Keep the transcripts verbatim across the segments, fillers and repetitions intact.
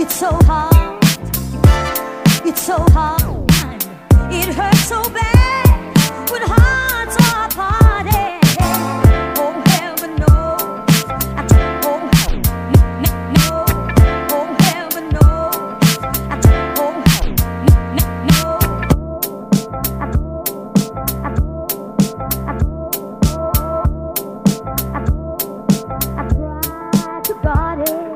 It's so hard, it's so hard, it hurts so bad when hearts are parted. Oh heaven knows, I don't, oh no, no, oh heaven knows, I don't, oh no, no, I don't, I don't, I try to guard it.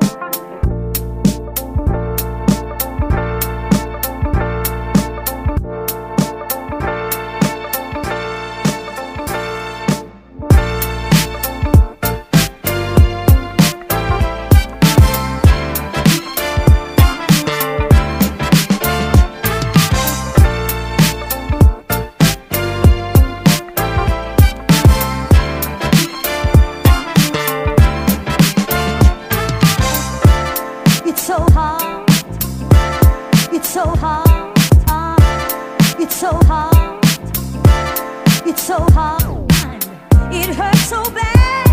It's so hard, it's so hard, it's so hard, it's so hard, it hurts so bad.